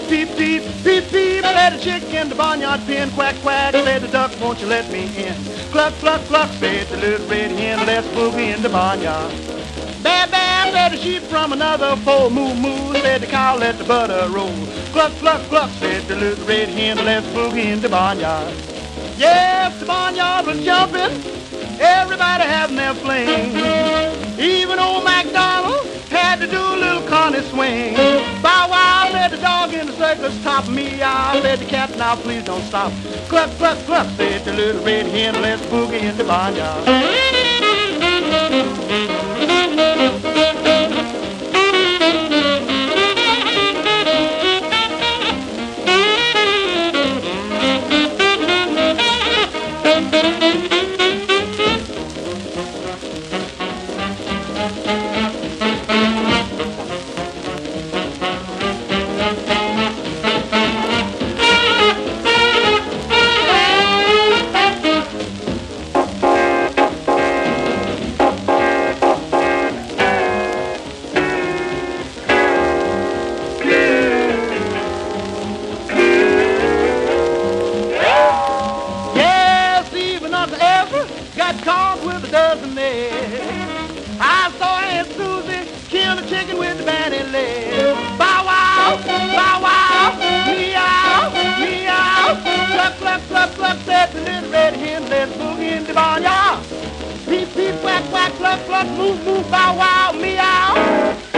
peep, peep, peep, peep, said the chick in the barnyard pen. Quack, quack, said the duck, won't you let me in? Cluck, cluck, cluck, said the little red hen, let's boogie in the barnyard. Bam, bam, said the sheep from another fold. Moo, moo, said the cow, let the butter roll. Cluck, cluck, cluck, said the little red hen, let's boogie in the barnyard. Yes, the barnyard was jumping, everybody having their fling. Even old MacDonald had to do a little carny swing. Bow wow, said the dog in the circus, top meow, said the cat, now please don't stop. Cluck, cluck, cluck, said the little red hen, let's boogie in the barnyard. Got caught with a dozen eggs. I saw Aunt Susie kill the chicken with the bandy leg. Bow wow, meow, meow. Cluck, cluck, cluck, cluck, said the little red hen, let's boogie in the barnyard. Peep, peep, quack, quack, cluck, cluck, move, move, bow wow, meow.